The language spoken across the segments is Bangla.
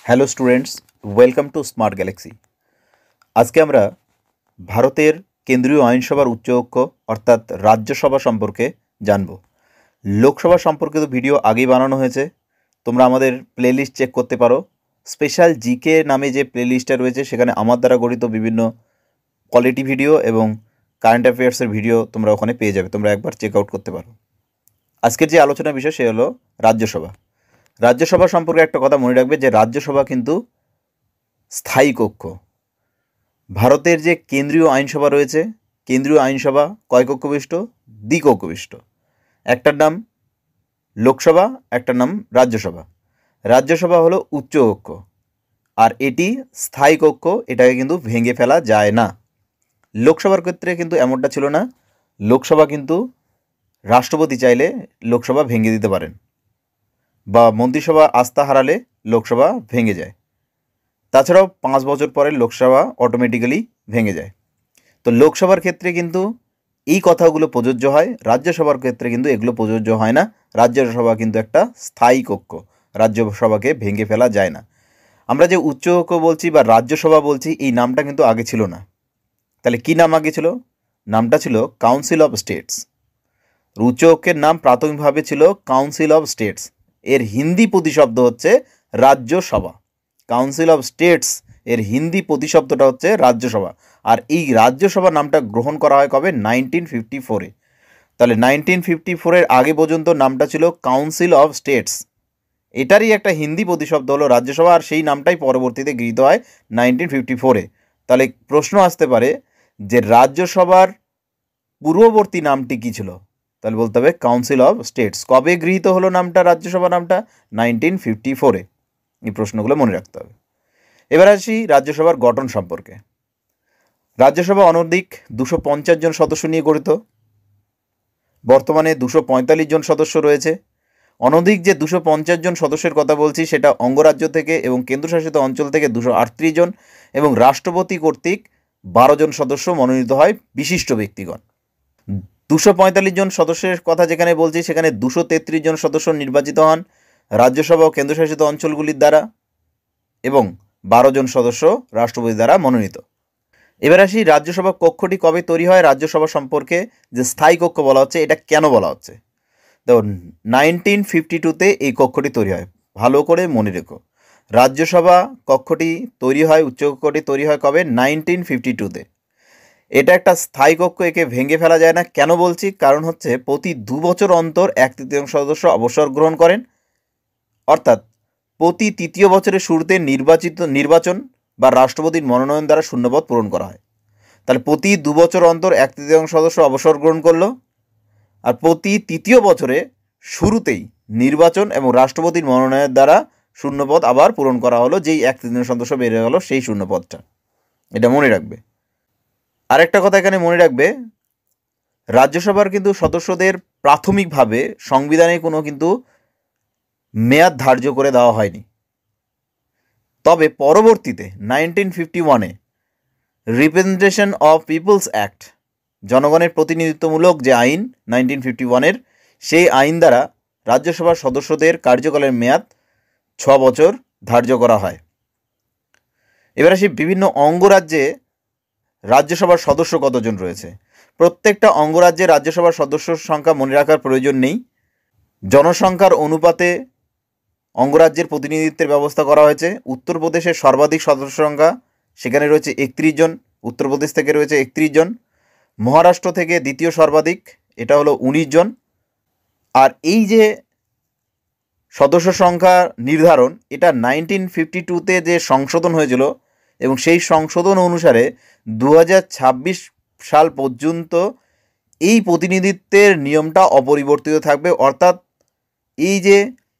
Hello students, welcome to Smart Galaxy. আজকে আমরা ভারতের কেন্দ্রীয় আইনসভার উচ্চকক্ষ অর্থাৎ রাজ্যসভা সম্পর্কে জানব। লোকসভা সম্পর্কিত ভিডিও আগেই বানানো হয়েছে, তোমরা আমাদের প্লেলিস্ট চেক করতে পারো। স্পেশাল জিকে নামে যে প্লেলিস্টটা রয়েছে সেখানে আমার দ্বারা গঠিত বিভিন্ন কোয়ালিটি ভিডিও এবং কারেন্ট অ্যাফেয়ার্সের ভিডিও তোমরা ওখানে পেয়ে যাবে, তোমরা একবার চেক আউট করতে পারো। আজকের যে আলোচনার বিষয় সে হলো রাজ্যসভা। রাজ্যসভা সম্পর্কে একটা কথা মনে রাখবে যে রাজ্যসভা কিন্তু স্থায়ী কক্ষ। ভারতের যে কেন্দ্রীয় আইনসভা রয়েছে, কেন্দ্রীয় আইনসভা কয় কক্ষ বিশিষ্ট? দ্বিকক্ষ বিশিষ্ট। একটার নাম লোকসভা, একটার নাম রাজ্যসভা। রাজ্যসভা হলো উচ্চ কক্ষ আর এটি স্থায়ী কক্ষ, এটাকে কিন্তু ভেঙে ফেলা যায় না। লোকসভার ক্ষেত্রে কিন্তু এমনটা ছিল না। লোকসভা কিন্তু রাষ্ট্রপতি চাইলে লোকসভা ভেঙে দিতে পারেন, বা মন্ত্রিসভা আস্থা হারালে লোকসভা ভেঙে যায়। তাছাড়াও 5 বছর পরে লোকসভা অটোমেটিক্যালি ভেঙে যায়। তো লোকসভার ক্ষেত্রে কিন্তু এই কথাগুলো প্রযোজ্য হয়, রাজ্যসভার ক্ষেত্রে কিন্তু এগুলো প্রযোজ্য হয় না। রাজ্যসভা কিন্তু একটা স্থায়ী কক্ষ, রাজ্যসভাকে ভেঙে ফেলা যায় না। আমরা যে উচ্চ কক্ষ বলছি বা রাজ্যসভা বলছি, এই নামটা কিন্তু আগে ছিল না। তাহলে কী নাম আগে ছিল? নামটা ছিল কাউন্সিল অফ স্টেটস। উচ্চ কক্ষের নাম প্রাথমিকভাবে ছিল কাউন্সিল অফ স্টেটস। এর হিন্দি প্রতিশব্দ হচ্ছে রাজ্যসভা। কাউন্সিল অফ স্টেটস এর হিন্দি প্রতিশব্দটা হচ্ছে রাজ্যসভা। আর এই রাজ্যসভা নামটা গ্রহণ করা হয় কবে? 1954-এ। তাহলে 1954-এর আগে পর্যন্ত নামটা ছিল কাউন্সিল অফ স্টেটস। এটারই একটা হিন্দি প্রতিশব্দ হলো রাজ্যসভা, আর সেই নামটাই পরবর্তীতে গৃহীত হয় 1954-এ। তাহলে প্রশ্ন আসতে পারে যে রাজ্যসভার পূর্ববর্তী নামটি কী ছিল? তাহলে বলতে হবে কাউন্সিল অফ স্টেটস। কবে গৃহীত হলো নামটা, রাজ্যসভা নামটা? 1954-এ। এই প্রশ্নগুলো মনে রাখতে হবে। এবার আসি রাজ্যসভার গঠন সম্পর্কে। রাজ্যসভা অনধিক 250 জন সদস্য নিয়ে গঠিত। বর্তমানে 245 জন সদস্য রয়েছে। অনধিক যে 250 জন সদস্যের কথা বলছি সেটা অঙ্গরাজ্য থেকে এবং কেন্দ্রশাসিত অঞ্চল থেকে 238 জন এবং রাষ্ট্রপতি কর্তৃক 12 জন সদস্য মনোনীত হয় বিশিষ্ট ব্যক্তিগণ। 245 জন সদস্যের কথা যেখানে বলছি সেখানে 233 জন সদস্য নির্বাচিত হন রাজ্যসভা ও কেন্দ্রশাসিত অঞ্চলগুলির দ্বারা এবং 12 জন সদস্য রাষ্ট্রপতি দ্বারা মনোনীত। এবার আসি রাজ্যসভা কক্ষটি কবে তৈরি হয়। রাজ্যসভা সম্পর্কে যে স্থায়ী কক্ষ বলা হচ্ছে, এটা কেন বলা হচ্ছে? দেখো, 1952-তে এই কক্ষটি তৈরি হয়। ভালো করে মনে রেখো, রাজ্যসভা কক্ষটি তৈরি হয়, উচ্চ কক্ষটি তৈরি হয় কবে? 1952-তে। এটা একটা স্থায়ী কক্ষ, একে ভেঙে ফেলা যায় না। কেন বলছি? কারণ হচ্ছে প্রতি 2 বছর অন্তর 1/3 সদস্য অবসর গ্রহণ করেন, অর্থাৎ প্রতি 3য় বছরের শুরুতে নির্বাচন বা রাষ্ট্রপতির মনোনয়ন দ্বারা শূন্যপদ পূরণ করা হয়। তাহলে প্রতি 2 বছর অন্তর 1/3 সদস্য অবসর গ্রহণ করলো, আর প্রতি 3য় বছরে শুরুতেই নির্বাচন এবং রাষ্ট্রপতির মনোনয়নের দ্বারা শূন্যপদ আবার পূরণ করা হলো, যেই 1/3 সদস্য বেড়ে গেল সেই শূন্যপদটা। এটা মনে রাখবে। আরেকটা কথা এখানে মনে রাখবে, রাজ্যসভার কিন্তু সদস্যদের প্রাথমিকভাবে সংবিধানে কোনো কিন্তু মেয়াদ ধার্য করে দেওয়া হয়নি। তবে পরবর্তীতে 1951-এ রিপ্রেজেন্টেশন অফ পিপলস অ্যাক্ট, জনগণের প্রতিনিধিত্বমূলক যে আইন 1951-এর, সেই আইন দ্বারা রাজ্যসভার সদস্যদের কার্যকালের মেয়াদ 6 বছর ধার্য করা হয়। এবার আসি বিভিন্ন অঙ্গরাজ্যে রাজ্যসভার সদস্য কতজন রয়েছে। প্রত্যেকটা অঙ্গরাজ্যে রাজ্যসভার সদস্যর সংখ্যা মনে রাখার প্রয়োজন নেই। জনসংখ্যার অনুপাতে অঙ্গরাজ্যের প্রতিনিধিত্বের ব্যবস্থা করা হয়েছে। উত্তরপ্রদেশের সর্বাধিক সদস্য সংখ্যা, সেখানে রয়েছে 31 জন। উত্তরপ্রদেশ থেকে রয়েছে 31 জন। মহারাষ্ট্র থেকে দ্বিতীয় সর্বাধিক, এটা হলো 19 জন। আর এই যে সদস্য সংখ্যা নির্ধারণ, এটা 1952-তে যে সংশোধন হয়েছিল এবং সেই সংশোধন অনুসারে 2026 সাল পর্যন্ত এই প্রতিনিধিত্বের নিয়মটা অপরিবর্তিত থাকবে। অর্থাৎ এই যে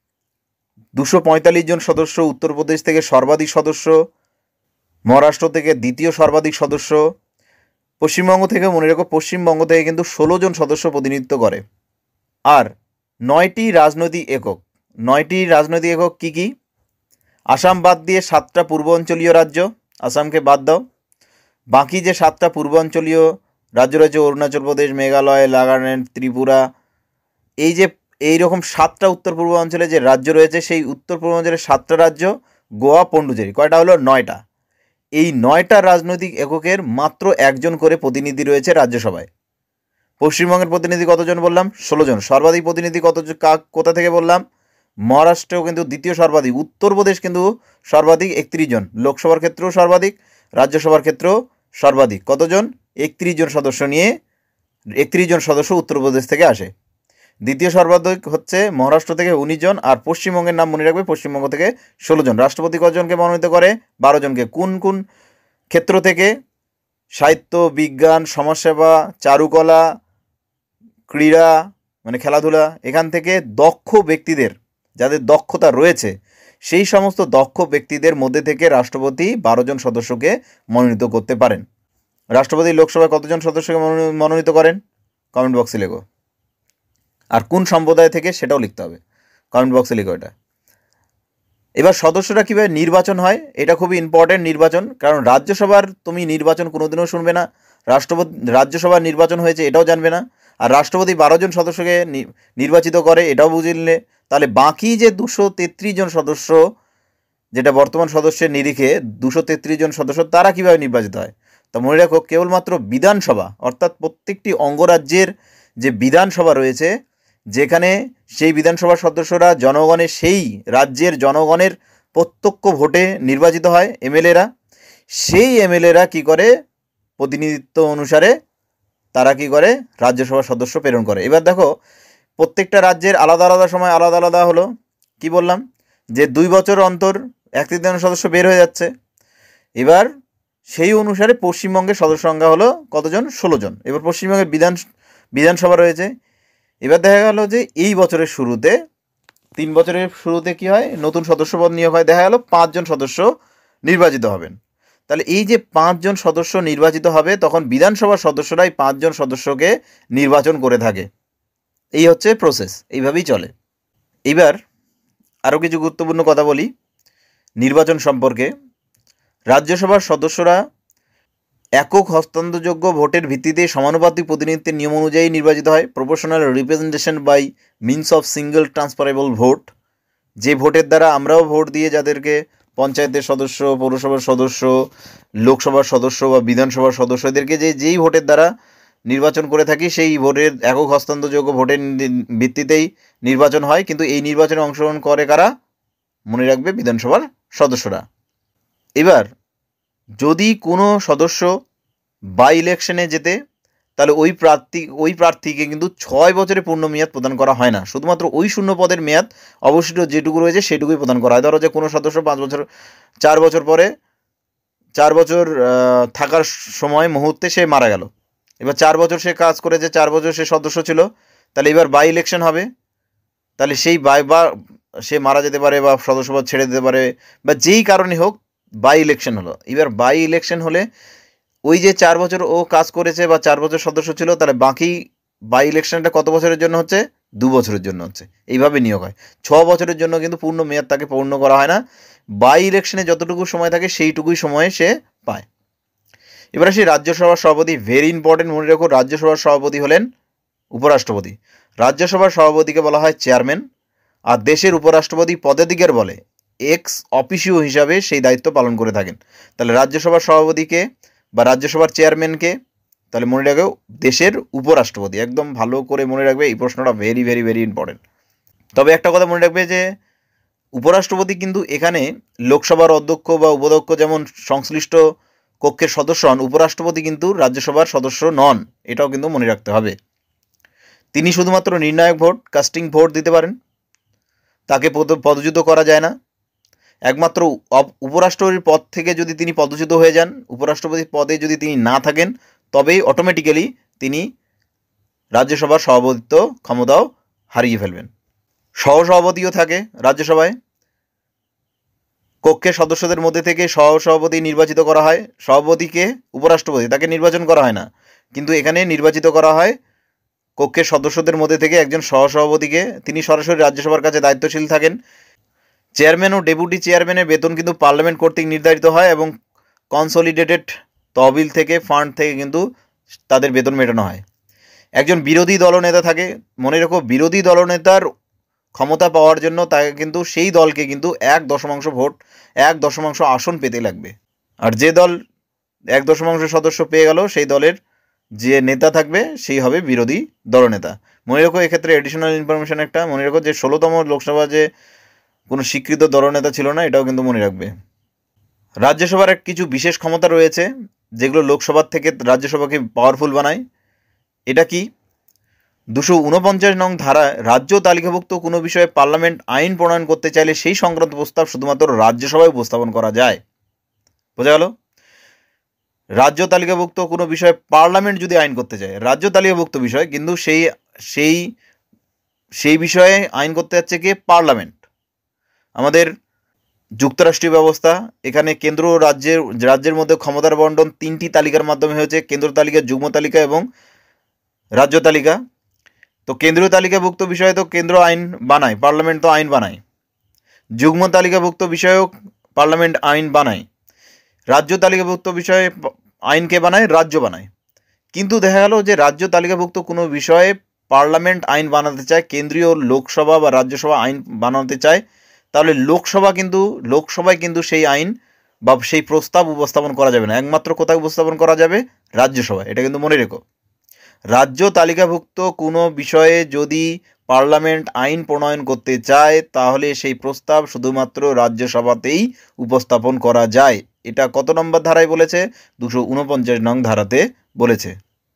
245 জন সদস্য, উত্তরপ্রদেশ থেকে সর্বাধিক সদস্য, মহারাষ্ট্র থেকে দ্বিতীয় সর্বাধিক সদস্য, পশ্চিমবঙ্গ থেকে মনে রেখো, পশ্চিমবঙ্গ থেকে কিন্তু 16 জন সদস্য প্রতিনিধিত্ব করে। আর 9টি রাজনৈতিক একক। 9টি রাজনৈতিক একক কী কী? আসাম বাদ দিয়ে 7টা পূর্বাঞ্চলীয় রাজ্য, আসামকে বাদ দাও। বাকি যে 7টা পূর্বাঞ্চলীয় রাজ্য রয়েছে, অরুণাচল প্রদেশ, মেঘালয়, নাগাল্যান্ড, ত্রিপুরা, এই যে এইরকম 7টা উত্তর পূর্বাঞ্চলে যে রাজ্য রয়েছে, সেই উত্তর পূর্বাঞ্চলের 7টা রাজ্য গোয়া, পন্ডুচেরি, কয়টা হলো? 9টা। এই 9টা রাজনৈতিক এককের মাত্র একজন করে প্রতিনিধি রয়েছে রাজ্যসভায়। পশ্চিমবঙ্গের প্রতিনিধি কতজন বললাম? 16 জন। সর্বাধিক প্রতিনিধি কোথা থেকে বললাম? মহারাষ্ট্রেও কিন্তু দ্বিতীয় সর্বাধিক, উত্তরপ্রদেশ কিন্তু সর্বাধিক 31 জন। লোকসভার ক্ষেত্রেও সর্বাধিক, রাজ্যসভার ক্ষেত্রেও সর্বাধিক। কতজন? 31 জন সদস্য নিয়ে 31 জন সদস্য উত্তরপ্রদেশ থেকে আসে। দ্বিতীয় সর্বাধিক হচ্ছে মহারাষ্ট্র থেকে 19 জন, আর পশ্চিমবঙ্গের নাম মনে রাখবে, পশ্চিমবঙ্গ থেকে 16 জন। রাষ্ট্রপতি কতজনকে মনোনীত করে? 12 জনকে। কোন কোন ক্ষেত্র থেকে? সাহিত্য, বিজ্ঞান, সমাজসেবা, চারুকলা, ক্রীড়া মানে খেলাধুলা, এখান থেকে দক্ষ ব্যক্তিদের, যাদের দক্ষতা রয়েছে, সেই সমস্ত দক্ষ ব্যক্তিদের মধ্যে থেকে রাষ্ট্রপতি 12 জন সদস্যকে মনোনীত করতে পারেন। রাষ্ট্রপতি লোকসভায় কতজন সদস্যকে মনোনীত করেন? কমেন্ট বক্সে লেখো। আর কোন সম্প্রদায় থেকে সেটাও লিখতে হবে, কমেন্ট বক্সে লিখো এটা। এবার সদস্যরা কীভাবে নির্বাচন হয়, এটা খুবই ইম্পর্টেন্ট নির্বাচন, কারণ রাজ্যসভার তুমি নির্বাচন কোনোদিনও শুনবে না, রাজ্যসভার নির্বাচন হয়েছে এটাও জানবে না, আর রাষ্ট্রপতি 12 জন সদস্যকে নির্বাচিত করে এটাও বুঝে নিলে, তাহলে বাকি যে 233 জন সদস্য, যেটা বর্তমান সদস্যের নিরিখে 233 জন সদস্য, তারা কীভাবে নির্বাচিত হয়? তো মনে রাখো, কেবলমাত্র বিধানসভা, অর্থাৎ প্রত্যেকটি অঙ্গরাজ্যের যে বিধানসভা রয়েছে, যেখানে সেই বিধানসভার সদস্যরা জনগণের, সেই রাজ্যের জনগণের প্রত্যক্ষ ভোটে নির্বাচিত হয় এমএলএরা, সেই এমএলএরা কী করে? প্রতিনিধিত্ব অনুসারে তারা কী করে? রাজ্যসভার সদস্য প্রেরণ করে। এবার দেখো, প্রত্যেকটা রাজ্যের আলাদা আলাদা সময় আলাদা আলাদা হলো, কি বললাম যে 2 বছর অন্তর 1/3 সদস্য বের হয়ে যাচ্ছে। এবার সেই অনুসারে পশ্চিমবঙ্গের সদস্য সংখ্যা হলো কতজন? 16 জন। এবার পশ্চিমবঙ্গের বিধানসভা রয়েছে। এবার দেখা গেল যে এই বছরের শুরুতে, 3 বছরের শুরুতে কি হয়? নতুন সদস্যপদ নিয়োগ হয়। দেখা গেল 5 জন সদস্য নির্বাচিত হবেন। তাহলে এই যে 5 জন সদস্য নির্বাচিত হবে, তখন বিধানসভার সদস্যরাই 5 জন সদস্যকে নির্বাচন করে থাকে। এই হচ্ছে প্রসেস, এইভাবেই চলে। এবার আরও কিছু গুরুত্বপূর্ণ কথা বলি নির্বাচন সম্পর্কে। রাজ্যসভার সদস্যরা একক হস্তান্তরযোগ্য ভোটের ভিত্তিতে সমানুপাতিক প্রতিনিধিত্বের নিয়ম অনুযায়ী নির্বাচিত হয়। Proportional representation by means of single transferable vote, যে ভোটের দ্বারা আমরাও ভোট দিয়ে যাদেরকে পঞ্চায়েতের সদস্য, পৌরসভার সদস্য, লোকসভার সদস্য বা বিধানসভার সদস্য, এদেরকে যেই ভোটের দ্বারা নির্বাচন করে থাকি, সেই ভোটের একক হস্তান্তরযোগ্য ভোটের ভিত্তিতেই নির্বাচন হয়। কিন্তু এই নির্বাচনে অংশগ্রহণ করে কারা? মনে রাখবে, বিধানসভার সদস্যরা। এবার যদি কোনো সদস্য বাই ইলেকশনে যেতে, তাহলে ওই প্রার্থীকে কিন্তু 6 বছরে পূর্ণ মেয়াদ প্রদান করা হয় না, শুধুমাত্র ওই শূন্য পদের মেয়াদ অবশিষ্ট যেটুকু রয়েছে সেটুকুই প্রদান করা হয়। ধরো যে কোনো সদস্য 4 বছর পরে, 4 বছর থাকার সময় মুহূর্তে সে মারা গেল। এবার 4 বছর সে কাজ করেছে, 4 বছর সে সদস্য ছিল, তাহলে এবার বাই ইলেকশন হবে। তাহলে সেই বা সে মারা যেতে পারে বা সদস্যপদ ছেড়ে দিতে পারে, বা যেই কারণে হোক বাই ইলেকশন হলো। এবার বাই ইলেকশন হলে ওই যে 4 বছর ও কাজ করেছে বা 4 বছর সদস্য ছিল, তাহলে বাকি বাই ইলেকশনটা কত বছরের জন্য হচ্ছে? 2 বছরের জন্য হচ্ছে। এইভাবে নিয়োগ হয়। 6 বছরের জন্য কিন্তু পূর্ণ মেয়াদ তাকে পূর্ণ করা হয় না। বাই ইলেকশনে যতটুকু সময় থাকে সেইটুকুই সময়ে সে পায়। এবার আসি রাজ্যসভার সভাপতি। ভেরি ইম্পর্টেন্ট, মনে রাখো, রাজ্যসভার সভাপতি হলেন উপরাষ্ট্রপতি। রাজ্যসভার সভাপতিকে বলা হয় চেয়ারম্যান, আর দেশের উপরাষ্ট্রপতি পদাধিকার বলে এক্স অফিসিও হিসাবে সেই দায়িত্ব পালন করে থাকেন। তাহলে রাজ্যসভার সভাপতিকে বা রাজ্যসভার চেয়ারম্যানকে, তাহলে মনে রাখবে দেশের উপরাষ্ট্রপতি। একদম ভালো করে মনে রাখবে, এই প্রশ্নটা ভেরি ভেরি ভেরি ইম্পর্টেন্ট। তবে একটা কথা মনে রাখবে যে উপরাষ্ট্রপতি কিন্তু এখানে লোকসভার অধ্যক্ষ বা উপাধ্যক্ষ যেমন সংশ্লিষ্ট কক্ষের সদস্য হন, উপরাষ্ট্রপতি কিন্তু রাজ্যসভার সদস্য নন, এটাও কিন্তু মনে রাখতে হবে। তিনি শুধুমাত্র নির্ণায়ক ভোট, কাস্টিং ভোট দিতে পারেন, তাকে পদচ্যুত করা যায় না। একমাত্র উপরাষ্ট্রপতির পদ থেকে যদি তিনি পদচ্যুত হয়ে যান, উপরাষ্ট্রপতির পদে যদি তিনি না থাকেন, তবেই অটোমেটিক্যালি তিনি রাজ্যসভার সভাপতিত্ব ক্ষমতাও হারিয়ে ফেলবেন। সহসভাপতিও থাকে রাজ্যসভায়। কক্ষের সদস্যদের মধ্যে থেকে সহসভাপতি নির্বাচিত করা হয়। সভাপতিকে উপরাষ্ট্রপতি, তাকে নির্বাচন করা হয় না, কিন্তু এখানে নির্বাচিত করা হয় কক্ষের সদস্যদের মধ্যে থেকে একজন সহসভাপতিকে। তিনি সরাসরি রাজ্যসভার কাছে দায়িত্বশীল থাকেন। চেয়ারম্যান ও ডেপুটি চেয়ারম্যানের বেতন কিন্তু পার্লামেন্ট কর্তৃক নির্ধারিত হয়, এবং কনসলিডেটেড তহবিল থেকে, ফান্ড থেকে কিন্তু তাদের বেতন মেটানো হয়। একজন বিরোধী দলনেতা থাকে। মনে রাখো, বিরোধী দলনেতার ক্ষমতা পাওয়ার জন্য তাকে কিন্তু সেই দলকে কিন্তু 1/1 ভোট 1/1 আসন পেতে লাগবে। আর যে দল 1/1 সদস্য পেয়ে গেল সেই দলের যে নেতা থাকবে সেই হবে বিরোধী দলনেতা। মনে রেখো এক্ষেত্রে এডিশনাল ইনফরমেশন একটা মনে রেখো যে 16তম লোকসভা যে কোনো স্বীকৃত দলনেতা ছিল না, এটাও কিন্তু মনে রাখবে। রাজ্যসভার কিছু বিশেষ ক্ষমতা রয়েছে যেগুলো লোকসভার থেকে রাজ্যসভাকে পাওয়ারফুল বানায়। এটা কি? 249 নং ধারায় রাজ্য তালিকাভুক্ত কোনো বিষয়ে পার্লামেন্ট আইন প্রণয়ন করতে চাইলে সেই সংক্রান্ত প্রস্তাব শুধুমাত্র রাজ্যসভায় উপস্থাপন করা যায়। বোঝা গেল? রাজ্য তালিকাভুক্ত কোনো বিষয়ে পার্লামেন্ট যদি আইন করতে চায়, রাজ্য তালিকাভুক্ত বিষয়, কিন্তু সেই বিষয়ে আইন করতে যাচ্ছে কে? পার্লামেন্ট। আমাদের যুক্তরাষ্ট্রীয় ব্যবস্থা, এখানে কেন্দ্র ও রাজ্যের মধ্যে ক্ষমতার বন্টন 3টি তালিকার মাধ্যমে হয়েছে: কেন্দ্র তালিকা, যুগ্ম তালিকা এবং রাজ্য তালিকা। তো কেন্দ্রীয় তালিকাভুক্ত বিষয়ে তো কেন্দ্র আইন বানায়, পার্লামেন্ট তো আইন বানায়। যুগ্ম তালিকাভুক্ত বিষয়েও পার্লামেন্ট আইন বানায়। রাজ্য তালিকাভুক্ত বিষয়ে আইনকে বানায়, রাজ্য বানায়। কিন্তু দেখা গেল যে রাজ্য তালিকাভুক্ত কোনো বিষয়ে পার্লামেন্ট আইন বানাতে চায়, কেন্দ্রীয় লোকসভা বা রাজ্যসভা আইন বানাতে চায়, তাহলে লোকসভায় কিন্তু সেই আইন বা সেই প্রস্তাব উপস্থাপন করা যাবে না। একমাত্র কোথায় উপস্থাপন করা যাবে? রাজ্যসভায়। এটা কিন্তু মনে রেখো। রাজ্য তালিকাভুক্ত কোনো বিষয়ে যদি পার্লামেন্ট আইন প্রণয়ন করতে চায় তাহলে সেই প্রস্তাব শুধুমাত্র রাজ্যসভাতেই উপস্থাপন করা যায়। এটা কত নম্বর ধারায় বলেছে? 249 নং ধারাতে বলেছে।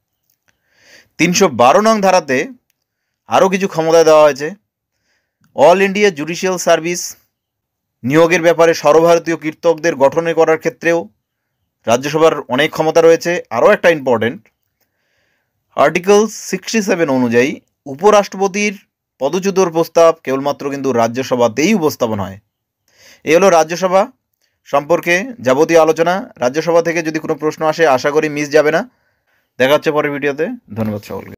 312 নং ধারাতে আরও কিছু ক্ষমতা দেওয়া হয়েছে। অল ইন্ডিয়া জুডিশিয়াল সার্ভিস নিয়োগের ব্যাপারে সর্বভারতীয় কীর্তকদের গঠন করার ক্ষেত্রেও রাজ্যসভার অনেক ক্ষমতা রয়েছে। আরও একটা ইম্পর্টেন্ট, আর্টিকেল 67 অনুযায়ী উপরাষ্ট্রপতির পদচ্যুতির প্রস্তাব কেবলমাত্র কিন্তু রাজ্যসভাতেই উপস্থাপন হয়। এই হলো রাজ্যসভা সম্পর্কে যাবতীয় আলোচনা। রাজ্যসভা থেকে যদি কোনো প্রশ্ন আসে আশা করি মিস যাবে না। দেখা হচ্ছে পরের ভিডিওতে। ধন্যবাদ সকলকে।